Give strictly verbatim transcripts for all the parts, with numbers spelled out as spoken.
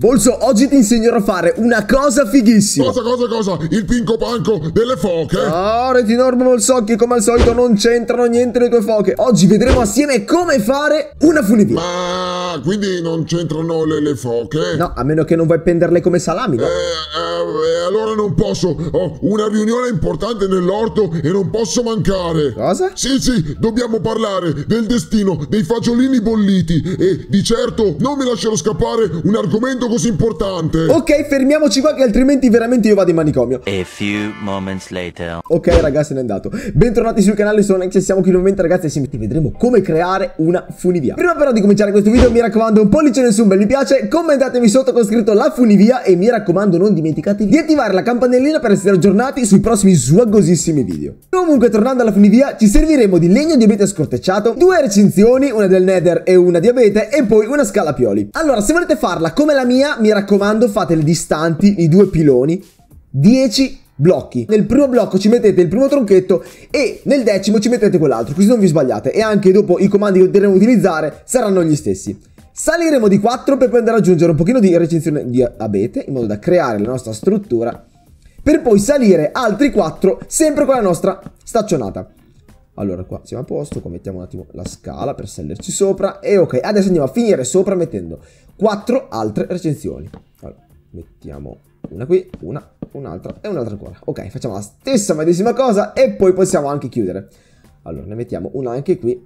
Bolso, oggi ti insegnerò a fare una cosa fighissima. Cosa, cosa, cosa? Il pinco panco delle foche? Ah, Retinormo Bolsocchi, come al solito non c'entrano niente le tue foche. Oggi vedremo assieme come fare una funivia. Ma quindi non c'entrano le, le foche? No, a meno che non vuoi penderle come salami, no? Eh, eh, allora non posso. Ho una riunione importante nell'orto e non posso mancare. Cosa? Sì, sì, dobbiamo parlare del destino dei fagiolini bolliti e di certo non mi lascerò scappare un argomento così importante. Ok, fermiamoci qua che altrimenti veramente io vado in manicomio. A few moments later. Ok ragazzi, se n'è andato. Bentornati sul canale, sono Nex e siamo qui nuovamente ragazzi. Assieme ti vedremo come creare una funivia. Prima però di cominciare questo video mi raccomando un pollice su un bel mi piace, commentatemi sotto con scritto la funivia e mi raccomando non dimenticatevi di attivare la campanellina per essere aggiornati sui prossimi swaggosissimi video. Comunque tornando alla funivia ci serviremo di legno di abete scortecciato, due recinzioni, una del nether e una di abete e poi una scala pioli. Allora se volete farla come la mia mi raccomando fatele distanti i due piloni dieci blocchi. Nel primo blocco ci mettete il primo tronchetto e nel decimo ci mettete quell'altro, così non vi sbagliate e anche dopo i comandi che dovremo utilizzare saranno gli stessi. Saliremo di quattro per poi andare ad aggiungere un pochino di recinzione di abete in modo da creare la nostra struttura per poi salire altri quattro sempre con la nostra staccionata. Allora qua siamo a posto, qua mettiamo un attimo la scala per salirci sopra e ok, adesso andiamo a finire sopra mettendo quattro altre recinzioni. Allora, mettiamo una qui, una, un'altra e un'altra ancora. Ok, facciamo la stessa medesima cosa e poi possiamo anche chiudere. Allora ne mettiamo una anche qui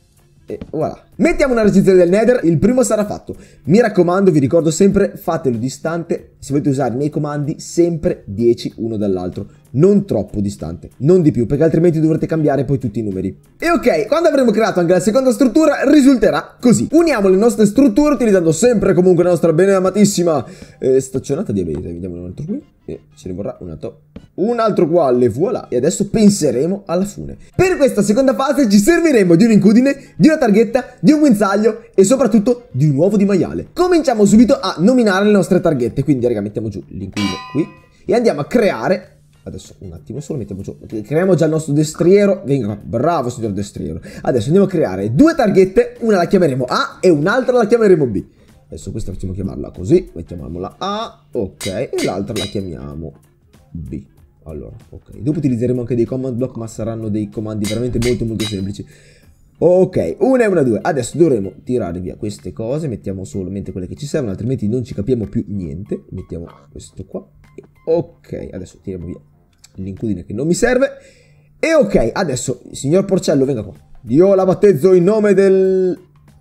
e voilà. Mettiamo una recinzione del nether, il primo sarà fatto. Mi raccomando, vi ricordo sempre, fatelo distante, se volete usare i miei comandi, sempre dieci uno dall'altro. Non troppo distante, non di più, perché altrimenti dovrete cambiare poi tutti i numeri. E ok, quando avremo creato anche la seconda struttura, risulterà così. Uniamo le nostre strutture utilizzando sempre comunque la nostra bene amatissima eh, staccionata di abete. Vediamo un altro qui e ce ne vorrà un altro. Un altro qua, le voilà. E adesso penseremo alla fune. Per questa seconda fase ci serviremo di un'incudine, di una targhetta, di un guinzaglio e soprattutto di un uovo di maiale. Cominciamo subito a nominare le nostre targhette. Quindi raga, mettiamo giù l'incudine qui e andiamo a creare. Adesso un attimo solo, mettiamo giù, creiamo già il nostro destriero. Venga qua, bravo signor destriero. Adesso andiamo a creare due targhette, una la chiameremo A e un'altra la chiameremo B. Adesso questa facciamo chiamarla così, mettiamola A, ok, e l'altra la chiamiamo B. Allora, ok, dopo utilizzeremo anche dei command block, ma saranno dei comandi veramente molto molto semplici. Ok, una e una, due. Adesso dovremo tirare via queste cose, mettiamo solamente quelle che ci servono, altrimenti non ci capiamo più niente. Mettiamo questo qua. Ok, adesso tiriamo via l'incudine che non mi serve. E ok, adesso, signor Porcello, venga qua. Io la battezzo in nome del...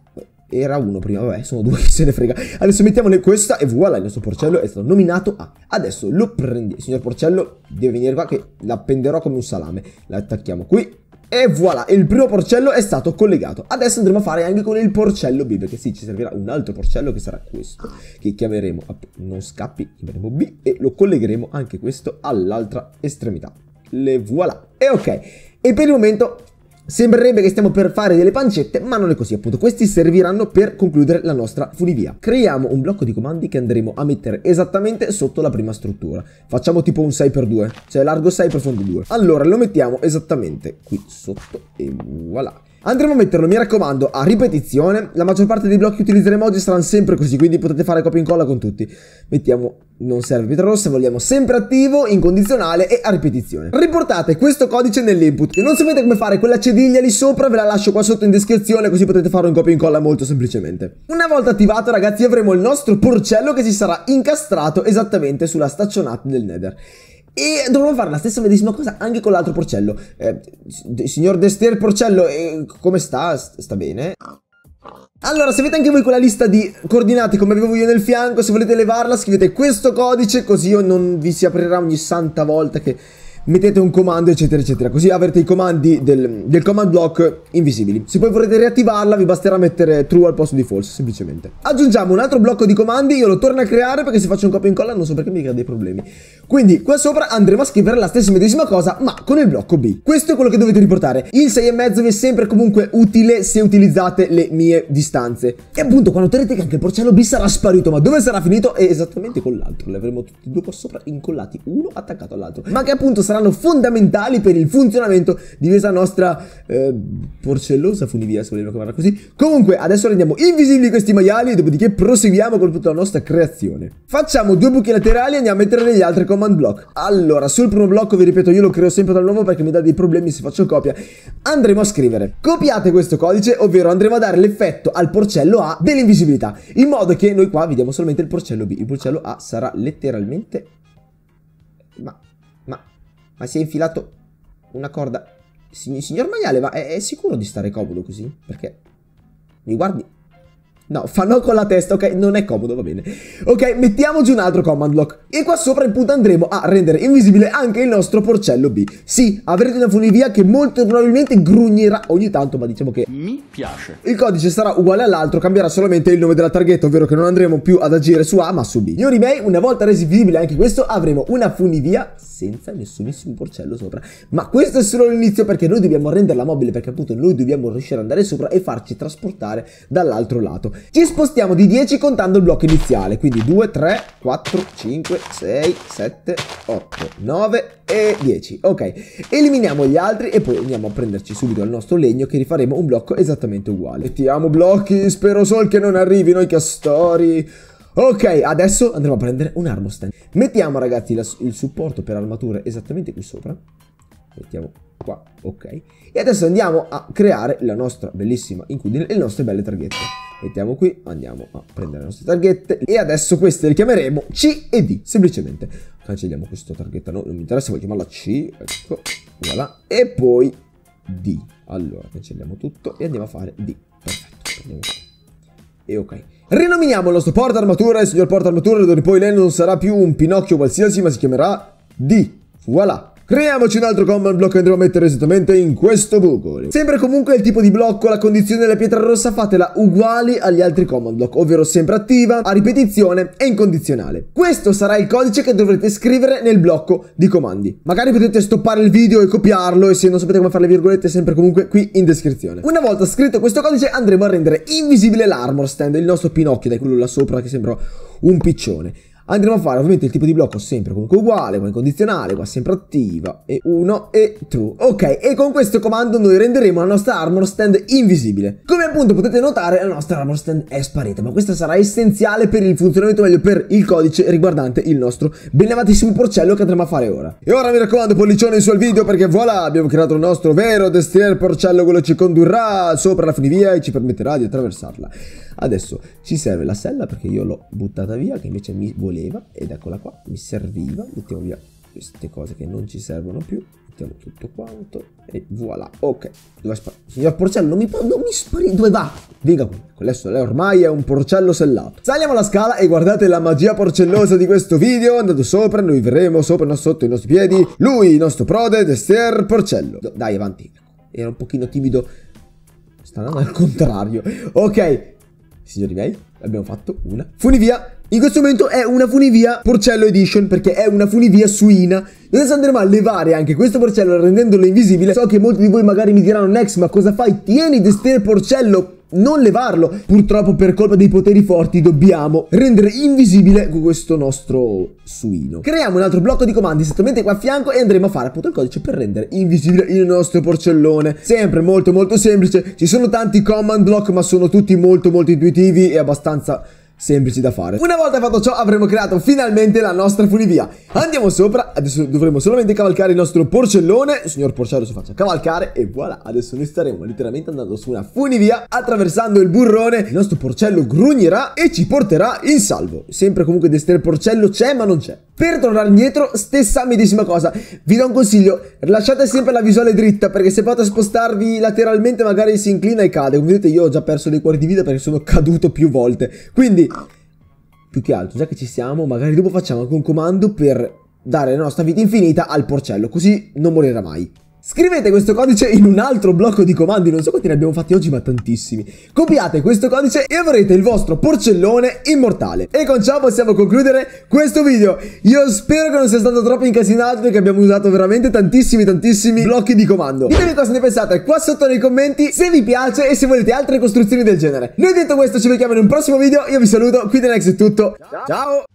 Era uno prima, vabbè, sono due, chi se ne frega. Adesso mettiamone questa e voilà, il nostro porcello è stato nominato A. Adesso lo prendi, signor Porcello deve venire qua che l'appenderò come un salame. L'attacchiamo qui e voilà, il primo porcello è stato collegato. Adesso andremo a fare anche con il porcello B, perché sì, ci servirà un altro porcello che sarà questo, che chiameremo, non scappi, chiameremo B e lo collegheremo anche questo all'altra estremità. Le voilà. E ok, e per il momento... sembrerebbe che stiamo per fare delle pancette, ma non è così appunto. Questi serviranno per concludere la nostra funivia. Creiamo un blocco di comandi che andremo a mettere esattamente sotto la prima struttura. Facciamo tipo un sei per due, cioè largo sei, profondo due. Allora lo mettiamo esattamente qui sotto e voilà. Andremo a metterlo, mi raccomando, a ripetizione. La maggior parte dei blocchi che utilizzeremo oggi saranno sempre così, quindi potete fare copia e incolla con tutti. Mettiamo, non serve pietra rossa, vogliamo sempre attivo, incondizionale e a ripetizione. Riportate questo codice nell'input. Se non sapete come fare quella cediglia lì sopra, ve la lascio qua sotto in descrizione, così potete farlo in copia e incolla molto semplicemente. Una volta attivato, ragazzi, avremo il nostro porcello che si sarà incastrato esattamente sulla staccionata del nether. E dovremo fare la stessa medesima cosa anche con l'altro porcello. eh, Signor Destier Porcello, eh, come sta? Sta bene? Allora, se avete anche voi quella lista di coordinate come avevo io nel fianco, se volete levarla scrivete questo codice, così io non vi si aprirà ogni santa volta che mettete un comando eccetera eccetera, così avrete i comandi del, del command block invisibili. Se poi vorrete riattivarla vi basterà mettere true al posto di false, semplicemente. Aggiungiamo un altro blocco di comandi, io lo torno a creare perché se faccio un copia e incolla non so perché mi crea dei problemi. Quindi qua sopra andremo a scrivere la stessa medesima cosa ma con il blocco B. Questo è quello che dovete riportare. Il sei e mezzo vi è sempre comunque utile se utilizzate le mie distanze. E appunto quando noterete che anche il porcello B sarà sparito, ma dove sarà finito? È esattamente con l'altro, li avremo tutti e due qua sopra incollati, uno attaccato all'altro, ma che appunto sarà saranno fondamentali per il funzionamento di questa nostra eh, porcellosa funivia, se vogliamo chiamarla così. Comunque adesso rendiamo invisibili questi maiali e dopodiché proseguiamo con tutta la nostra creazione. Facciamo due buchi laterali e andiamo a mettere negli altri command block. Allora, sul primo blocco, vi ripeto, io lo creo sempre dal nuovo perché mi dà dei problemi se faccio copia. Andremo a scrivere: copiate questo codice, ovvero andremo a dare l'effetto al porcello A dell'invisibilità, in modo che noi qua vediamo solamente il porcello B. Il porcello A sarà letteralmente... Ma... Ma... Ma si è infilato una corda... Signor maiale, ma è, è sicuro di stare comodo così? Perché... Mi guardi... No, fa no con la testa, ok? Non è comodo, va bene. Ok, mettiamo giù un altro command block. E qua sopra in punto andremo a rendere invisibile anche il nostro porcello B. Sì, avrete una funivia che molto probabilmente grugnirà ogni tanto, ma diciamo che mi piace. Il codice sarà uguale all'altro, cambierà solamente il nome della targhetta, ovvero che non andremo più ad agire su A ma su B. Signori miei, una volta resi visibile anche questo, avremo una funivia senza nessunissimo porcello sopra. Ma questo è solo l'inizio, perché noi dobbiamo renderla mobile, perché appunto noi dobbiamo riuscire ad andare sopra e farci trasportare dall'altro lato. Ci spostiamo di dieci contando il blocco iniziale, quindi due, tre, quattro, cinque, sei, sette, otto, nove e dieci. Ok, eliminiamo gli altri e poi andiamo a prenderci subito il nostro legno, che rifaremo un blocco esattamente uguale. Mettiamo blocchi, spero solo che non arrivino i castori. Ok, adesso andremo a prendere un armor stand. Mettiamo, ragazzi, la, il supporto per armature esattamente qui sopra. Mettiamo qua, ok. E adesso andiamo a creare la nostra bellissima incudine e le nostre belle targhette. Mettiamo qui, andiamo a prendere le nostre targhette. E adesso queste le chiameremo C e D, semplicemente. Cancelliamo questa targhetta, no, non mi interessa, voglio chiamarla C, ecco, voilà. E poi D. Allora, cancelliamo tutto e andiamo a fare D. Perfetto, andiamo qua. E ok. Rinominiamo il nostro porta armatura, il signor porta armatura, dove poi lei non sarà più un Pinocchio qualsiasi, ma si chiamerà D. Voilà. Creiamoci un altro command block che andremo a mettere esattamente in questo buco. Sempre comunque il tipo di blocco, la condizione della pietra rossa fatela uguali agli altri command block, ovvero sempre attiva, a ripetizione e incondizionale. Questo sarà il codice che dovrete scrivere nel blocco di comandi. Magari potete stoppare il video e copiarlo, e se non sapete come fare le virgolette sempre comunque qui in descrizione. Una volta scritto questo codice andremo a rendere invisibile l'armor stand, il nostro Pinocchio, da quello là sopra che sembra un piccione. Andremo a fare ovviamente il tipo di blocco sempre comunque uguale, qua incondizionale, qua sempre attiva, e uno e true. Ok, e con questo comando noi renderemo la nostra armor stand invisibile. Come appunto potete notare, la nostra armor stand è sparita, ma questo sarà essenziale per il funzionamento meglio per il codice riguardante il nostro beneamatissimo porcello che andremo a fare ora. E ora mi raccomando, pollicione su al video, perché voilà, abbiamo creato il nostro vero destrier porcello, quello ci condurrà sopra la funivia e ci permetterà di attraversarla. Adesso ci serve la sella, perché io l'ho buttata via, che invece mi voleva, ed eccola qua, mi serviva. Mettiamo via queste cose che non ci servono più, mettiamo tutto quanto e voilà. Ok, dove spara? Signor porcello, non mi, non mi spari, dove va? Venga qui, adesso lei ormai è un porcello sellato. Saliamo la scala e guardate la magia porcellosa di questo video. Andando sopra, noi verremo sopra, sotto i nostri piedi, lui, il nostro prode, destrier porcello. Dai, avanti, era un pochino timido, sta andando al contrario. Ok, signori miei, abbiamo fatto una funivia. In questo momento è una funivia porcello edition, perché è una funivia suina. Adesso andremo a levare anche questo porcello rendendolo invisibile. So che molti di voi magari mi diranno: Nex, ma cosa fai? Tieni destrier porcello, non levarlo. Purtroppo per colpa dei poteri forti dobbiamo rendere invisibile questo nostro suino. Creiamo un altro blocco di comandi esattamente qua a fianco e andremo a fare appunto il codice per rendere invisibile il nostro porcellone. Sempre molto molto semplice. Ci sono tanti command block, ma sono tutti molto molto intuitivi e abbastanza semplici da fare. Una volta fatto ciò avremo creato finalmente la nostra funivia. Andiamo sopra, adesso dovremo solamente cavalcare il nostro porcellone. Il signor porcello si faccia cavalcare e voilà, adesso noi staremo letteralmente andando su una funivia, attraversando il burrone. Il nostro porcello grugnirà e ci porterà in salvo. Sempre comunque destrier porcello c'è, ma non c'è. Per tornare indietro, stessa medesima cosa. Vi do un consiglio: lasciate sempre la visuale dritta, perché se potete spostarvi lateralmente magari si inclina e cade. Come vedete io ho già perso dei cuori di vita perché sono caduto più volte. Quindi più che altro, già che ci siamo, magari dopo facciamo anche un comando per dare la nostra vita infinita al porcello, così non morirà mai. Scrivete questo codice in un altro blocco di comandi, non so quanti ne abbiamo fatti oggi, ma tantissimi. Copiate questo codice e avrete il vostro porcellone immortale. E con ciò possiamo concludere questo video. Io spero che non sia stato troppo incasinato, perché abbiamo usato veramente tantissimi tantissimi blocchi di comando. Ditemi cosa ne pensate qua sotto nei commenti, se vi piace e se volete altre costruzioni del genere. Noi detto questo ci vediamo in un prossimo video, io vi saluto, qui da Nex è tutto. Ciao! Ciao.